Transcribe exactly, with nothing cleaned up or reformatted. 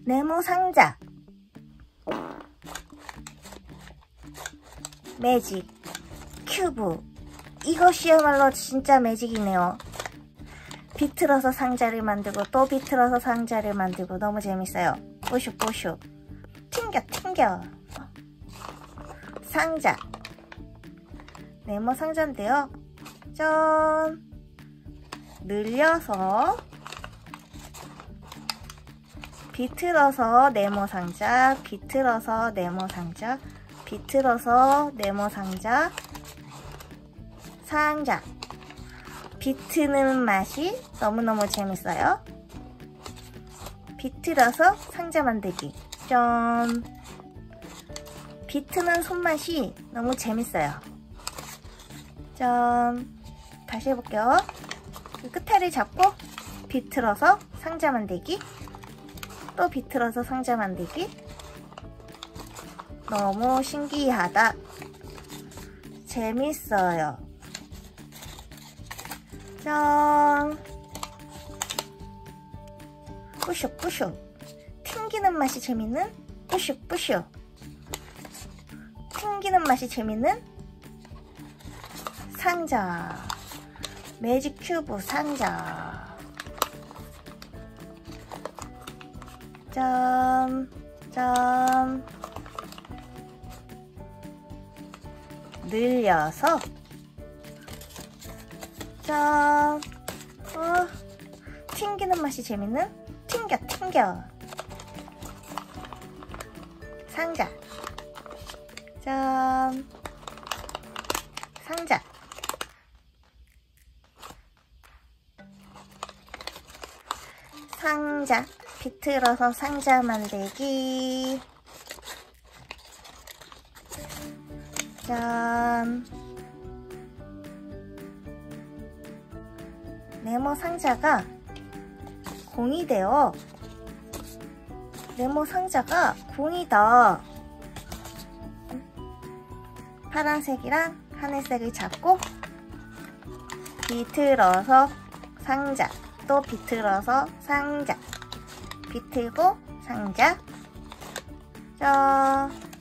네모 상자. 매직 큐브. 이것이야말로 진짜 매직이네요. 비틀어서 상자를 만들고 또 비틀어서 상자를 만들고 너무 재밌어요. 뽀슈 뽀슈. 튕겨 튕겨. 상자. 네모 상자인데요. 짠. 늘려서 비틀어서 네모 상자, 비틀어서 네모 상자, 비틀어서 네모 상자, 상자. 비트는 맛이 너무너무 재밌어요. 비틀어서 상자 만들기. 짠. 비트는 손맛이 너무 재밌어요. 짠. 다시 해볼게요. 그 끝에를 잡고 비틀어서 상자 만들기. 또 비틀어서 상자 만들기. 너무 신기하다. 재밌어요. 짠. 뿌슉 뿌슉. 튕기는 맛이 재밌는 뿌슉 뿌슉. 튕기는 맛이 재밌는 상자. 매직 큐브 상자. 짠. 짠. 늘려서 짠. 어, 튕기는 맛이 재밌는 튕겨 튕겨 상자. 짠. 상자. 상자. 비틀어서 상자 만들기. 짠. 네모 상자가 공이 되어 네모 상자가 공이다. 파란색이랑 하늘색을 잡고 비틀어서 상자. 또 비틀어서 상자. 비틀고 상자. 짠.